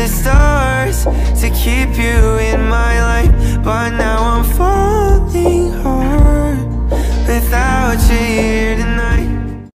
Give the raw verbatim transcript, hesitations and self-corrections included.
the stars to keep you in my life, but now